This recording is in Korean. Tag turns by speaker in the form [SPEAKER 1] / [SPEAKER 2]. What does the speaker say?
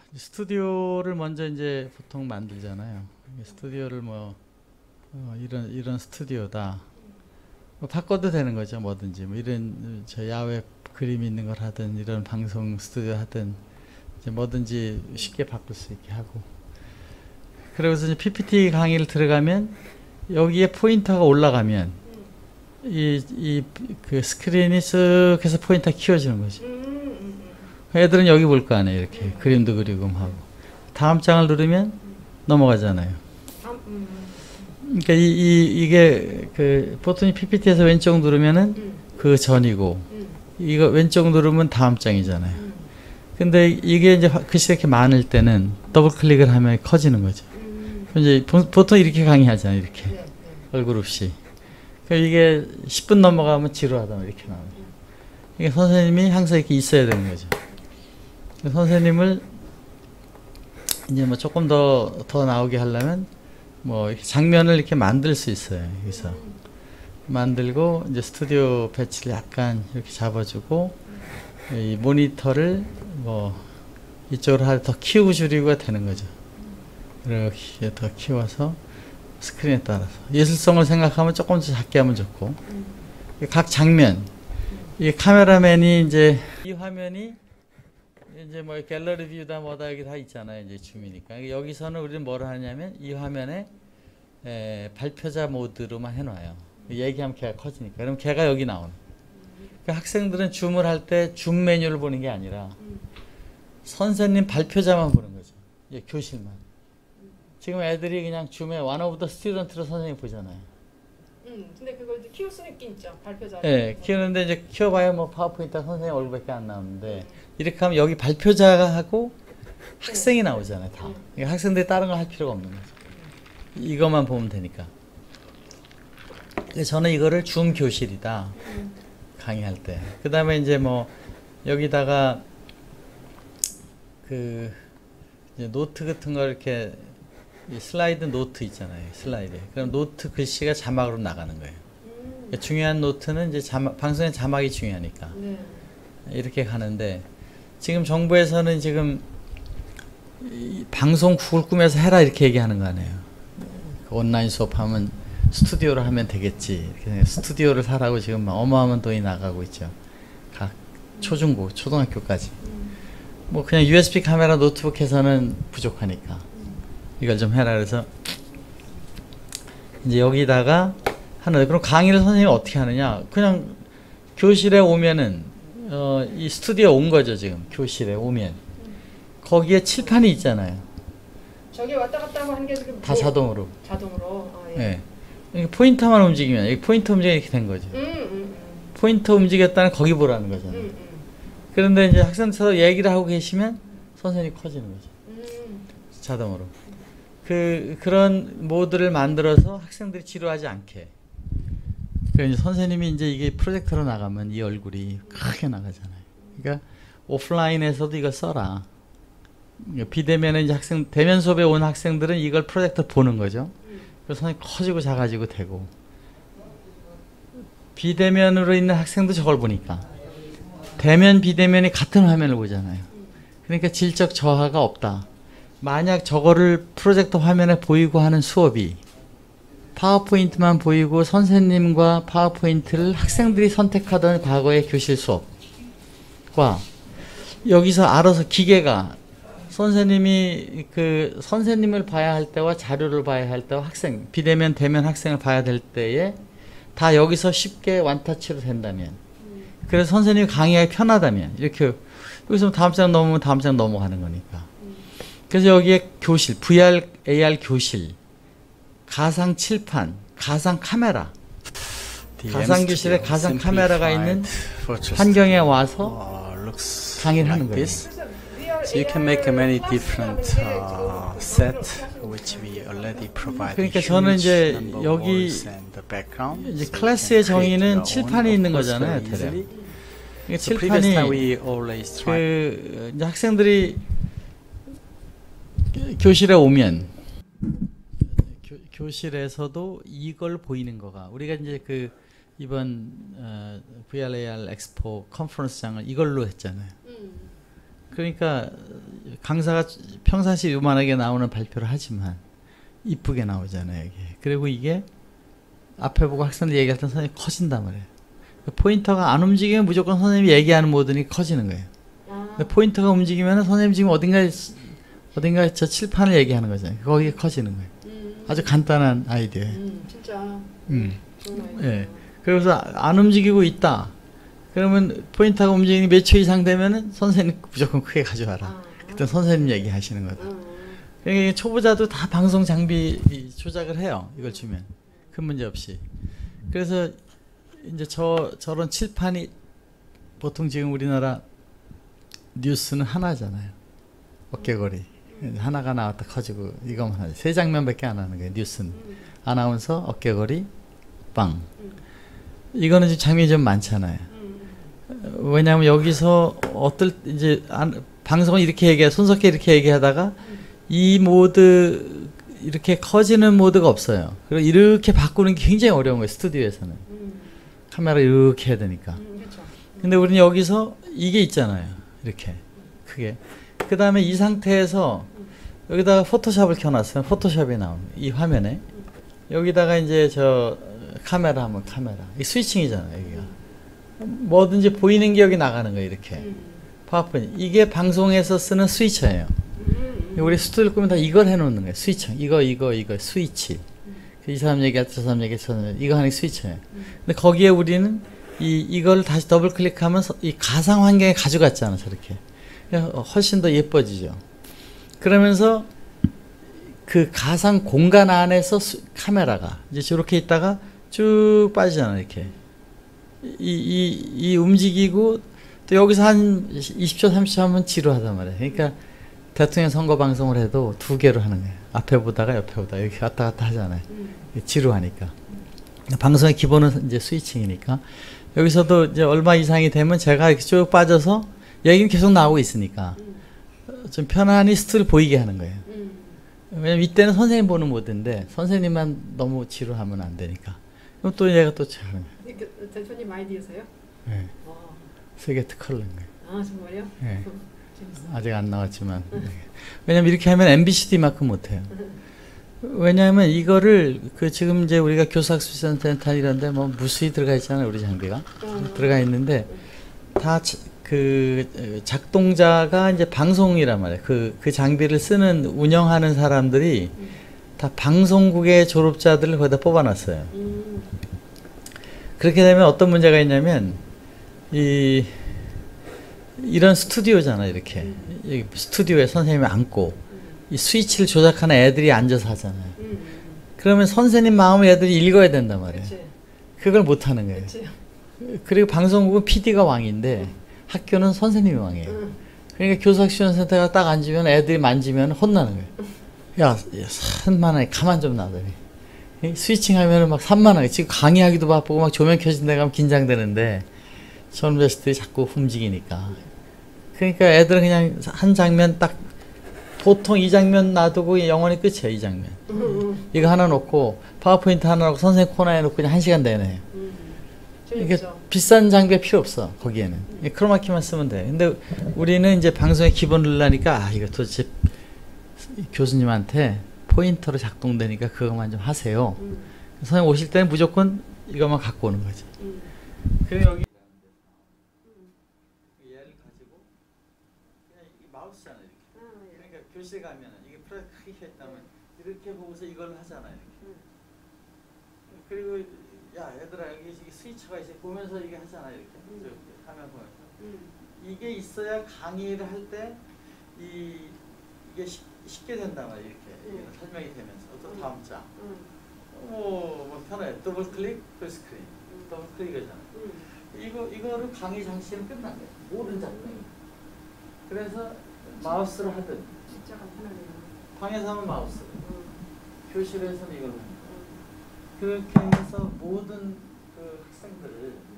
[SPEAKER 1] 스튜디오를 먼저 이제 보통 만들잖아요. 스튜디오를 뭐 이런 스튜디오다. 뭐 바꿔도 되는 거죠, 뭐든지. 뭐 이런 저 야외 그림 있는 걸 하든 이런 방송 스튜디오 하든 이제 뭐든지 쉽게 바꿀 수 있게 하고. 그래서 이제 PPT 강의를 들어가면 여기에 포인터가 올라가면 이 그 스크린이 쓱 해서 포인터 키워지는 거죠. 애들은 여기 볼 거 아니에요. 이렇게 그림도 그리고 하고 다음 장을 누르면 넘어가잖아요. 그러니까 이게 그 보통 PPT에서 왼쪽 누르면은 그 전이고 이거 왼쪽 누르면 다음 장이잖아요. 근데 이게 이제 글씨가 이렇게 많을 때는 더블 클릭을 하면 커지는 거죠. 이제 보통 이렇게 강의하잖아요. 이렇게 얼굴 없이. 그러니까 이게 10분 넘어가면 지루하다 이렇게 나와요. 이게 선생님이 항상 이렇게 있어야 되는 거죠. 선생님을 이제 뭐 조금 더 나오게 하려면 뭐 이렇게 장면을 이렇게 만들 수 있어요. 여기서 만들고 이제 스튜디오 배치를 약간 이렇게 잡아주고 이 모니터를 뭐 이쪽으로 더 키우고 줄이고가 되는 거죠. 이렇게 더 키워서 스크린에 따라서 예술성을 생각하면 조금 더 작게 하면 좋고 각 장면 이 카메라맨이 이제 이 화면이 이제 뭐 갤러리 뷰다 뭐다 여기 다 있잖아요. 이제 줌이니까 여기서는 우리는 뭘 하냐면 이 화면에 발표자 모드로만 해놔요. 얘기하면 걔가 커지니까. 그럼 걔가 여기 나오는. 그러니까 학생들은 줌을 할 때 줌 메뉴를 보는 게 아니라 선생님 발표자만 보는 거죠. 예, 교실만. 지금 애들이 그냥 줌에 one of the student로 선생님 보잖아요.
[SPEAKER 2] 근데 그걸 이제 키울 수는 있긴 있죠. 발표자.
[SPEAKER 1] 네, 키우는데 이제 키워봐야 뭐 파워포인트 선생님 얼굴밖에 안 나오는데 이렇게 하면 여기 발표자가 하고 학생이 나오잖아요. 다. 그러니까 학생들이 다른 거 할 필요가 없는 거죠. 이것만 보면 되니까. 그래서 저는 이거를 줌 교실이다. 강의할 때. 그 다음에 이제 뭐 여기다가 그 이제 노트 같은 거 이렇게 슬라이드 노트 있잖아요. 슬라이드. 그럼 노트 글씨가 자막으로 나가는 거예요. 그러니까 중요한 노트는 이제 방송의 자막이 중요하니까.
[SPEAKER 2] 네.
[SPEAKER 1] 이렇게 가는데 지금 정부에서는 지금 방송국을 꾸며서 해라 이렇게 얘기하는 거 아니에요. 온라인 수업하면 스튜디오를 하면 되겠지. 이렇게 스튜디오를 사라고 지금 어마어마한 돈이 나가고 있죠. 각 초중고, 초등학교까지. 뭐 그냥 USB 카메라 노트북 해서는 부족하니까 이걸 좀 해라 그래서 이제 여기다가 하는. 그럼 강의를 선생님이 어떻게 하느냐? 그냥 교실에 오면은 이 스튜디오 온 거죠. 지금 교실에 오면 거기에 칠판이 있잖아요.
[SPEAKER 2] 저기 왔다 갔다 하는 게 지금
[SPEAKER 1] 다 자동으로.
[SPEAKER 2] 자동으로. 아, 예.
[SPEAKER 1] 네. 이렇게 포인터만 움직이면 여기 포인터 움직이 이렇게 된 거죠. 포인터 움직였다는 거기 보라는 거잖아요. 그런데 이제 학생처럼 얘기를 하고 계시면 선생님이 커지는 거죠. 자동으로. 그런 모드를 만들어서 학생들이 지루하지 않게. 그러니까 선생님이 이제 이게 프로젝터로 나가면 이 얼굴이 크게 나가잖아요. 그러니까 오프라인에서도 이걸 써라. 비대면에 이제 대면 수업에 온 학생들은 이걸 프로젝터 보는 거죠. 그래서 선생님 커지고 작아지고 되고. 비대면으로 있는 학생도 저걸 보니까. 대면 비대면이 같은 화면을 보잖아요. 그러니까 질적 저하가 없다. 만약 저거를 프로젝터 화면에 보이고 하는 수업이 파워포인트만 보이고 선생님과 파워포인트를 학생들이 선택하던 과거의 교실 수업과 여기서 알아서 기계가 선생님이 선생님을 봐야 할 때와 자료를 봐야 할 때와 비대면 대면 학생을 봐야 될 때에 다 여기서 쉽게 원터치로 된다면, 그래서 선생님이 강의하기 편하다면 이렇게 여기서 다음 장 넘으면 다음 장 넘어가는 거니까. 그래서 여기에 교실, VR, AR 교실, 가상 칠판, 가상 카메라, 가상 교실에 가상 카메라가 있는 환경에 와서 강의를 하는 거예요.
[SPEAKER 3] So you can make many different set which we already provide.
[SPEAKER 1] 그러니까 저는 이제 여기 이제 클래스의 정의는 칠판이 있는 거잖아요, 대략. 그러니까 칠판이 이제 학생들이 교실에 오면 교실에서도 이걸 보이는 거가 우리가 이제 이번 VR AR 엑스포 컨퍼런스장을 이걸로 했잖아요. 그러니까 강사가 평상시 요만하게 나오는 발표를 하지만 이쁘게 나오잖아요. 이게. 그리고 이게 앞에 보고 학생들 얘기할 때 선생님이 커진단 말이에요. 포인터가 안 움직이면 무조건 선생님이 얘기하는 모드니 커지는 거예요. 포인터가 움직이면 선생님 지금 어딘가에 저 칠판을 얘기하는 거잖아요. 거기에 커지는 거예요. 아주 간단한 아이디어예요.
[SPEAKER 2] 진짜 좋은 아이디어.
[SPEAKER 1] 예. 그래서 안 움직이고 있다. 그러면 포인터가 움직이는 몇 초 이상 되면은 선생님 무조건 크게 가져와라. 그때 선생님 얘기하시는 거다. 그러니까 초보자도 다 방송 장비 조작을 해요. 이걸 주면 큰 문제 없이. 그래서 이제 저런 칠판이 보통 지금 우리나라 뉴스는 하나잖아요. 어깨거리 하나가 나왔다 커지고 이거만 하죠. 세 장면밖에 안 하는 거예요. 뉴스는 아나운서 어깨거리 빵. 이거는 지금 장면이 좀 많잖아요. 왜냐하면 여기서 이제 방송을 이렇게 손석희 이렇게 얘기하다가 이 모드 이렇게 커지는 모드가 없어요. 그리고 이렇게 바꾸는 게 굉장히 어려운 거예요. 스튜디오에서는 카메라 이렇게 해야 되니까. 근데 우리는 여기서 이게 있잖아요. 이렇게 크게. 그 다음에 이 상태에서 여기다가 포토샵을 켜놨어요. 포토샵이 나오는 이 화면에 여기다가 이제 저 카메라 하면 카메라 이 스위칭이잖아요. 여기가 뭐든지 보이는 게 여기 나가는 거예요. 이렇게 파워포인트 이게 방송에서 쓰는 스위처예요. 우리 스튜디오 꾸면 다 이걸 해놓는 거예요. 스위처 이거 스위치. 이 사람 얘기할 때 저 사람 얘기할 때 저 사람 이거 하는 게 스위처예요. 근데 거기에 우리는 이걸 다시 더블 클릭하면 이 가상 환경에 가져갔잖아. 저렇게 훨씬 더 예뻐지죠. 그러면서 그 가상 공간 안에서 카메라가 이제 저렇게 있다가 쭉 빠지잖아. 이렇게 이 움직이고 또 여기서 한 20초 30초 하면 지루하단 말이에요. 그러니까 대통령 선거 방송을 해도 두 개로 하는 거예요. 앞에 보다가 옆에 보다가 이렇게 왔다 갔다 하잖아요. 지루하니까. 방송의 기본은 이제 스위칭이니까 여기서도 이제 얼마 이상이 되면 제가 이렇게 쭉 빠져서 얘기는 계속 나오고 있으니까 좀 편안히 스틸 보이게 하는 거예요. 왜냐면 이때는 선생님 보는 모드인데 선생님만 너무 지루하면 안 되니까. 그럼 또 얘가 또 잘.
[SPEAKER 2] 대표님 아이디어세요?
[SPEAKER 1] 네. 세계 특허를 낸 거예요.
[SPEAKER 2] 아 정말요?
[SPEAKER 1] 네.
[SPEAKER 2] 재밌어요.
[SPEAKER 1] 아직 안 나왔지만. 왜냐면 이렇게 하면 MBCD만큼 못해요. 왜냐하면 이거를 지금 이제 우리가 교사학습센터 이런데 뭐 무수히 들어가 있잖아요. 우리 장비가 들어가 있는데 다 작동자가 이제 방송이란 말이에요. 그 장비를 쓰는 운영하는 사람들이 다 방송국의 졸업자들을 거기다 뽑아놨어요. 그렇게 되면 어떤 문제가 있냐면 이런 스튜디오잖아. 이렇게 스튜디오에 선생님이 앉고 이 스위치를 조작하는 애들이 앉아서 하잖아요. 그러면 선생님 마음을 애들이 읽어야 된단 말이에요.
[SPEAKER 2] 그치.
[SPEAKER 1] 그걸 못하는 거예요.
[SPEAKER 2] 그치.
[SPEAKER 1] 그리고 방송국은 PD가 왕인데 학교는 선생님이 왕이에요. 그러니까 교사학습센터가 딱 앉으면 애들이 만지면 혼나는 거예요. 야 3만 원에 가만 좀 놔둬. 스위칭 하면은 막 3만 원. 지금 강의하기도 바쁘고 막 조명 켜진 데 가면 긴장되는데 젊은 자식들이 자꾸 움직이니까. 그러니까 애들은 그냥 한 장면 딱 보통 이 장면 놔두고 영원히 끝이야. 이 장면. 이거 하나 놓고 파워포인트 하나 놓고 선생님 코너에 놓고 그냥 1시간 내내. 이게 비싼 장비가 필요 없어. 거기에는 크로마키만 쓰면 돼. 근데 우리는 이제 방송의 기본을 넣으니까 이거 도대체 교수님한테 포인터로 작동되니까 그것만 좀 하세요. 선생님 오실 때는 무조건 이것만 갖고 오는 거지. 그리고 여기 얘를 가지고 그냥 이 마우스잖아. 이렇게. 그러니까 교실에 가면은 이게 프로젝트 크게 했다면 이렇게 보고서 이걸 하잖아요. 그리고 야 얘들아 여기 스위치가 있어 보면서 이게 하잖아. 이렇게 화면 보면서 이게 있어야 강의를 할 때 이게 쉽게 된단 말이야. 이렇게 설명이 되면서 또 다음 장 뭐 편해. 더블 클릭 풀스크린 더블 클릭이잖아. 이거를 강의 장치는 끝난 거야. 모든 작품이. 그래서 마우스로 하든
[SPEAKER 2] 진짜 간편하네요.
[SPEAKER 1] 방에서 하면 마우스 교실에서는 이걸로 합니다. 그렇게 해서 모든 그 학생들을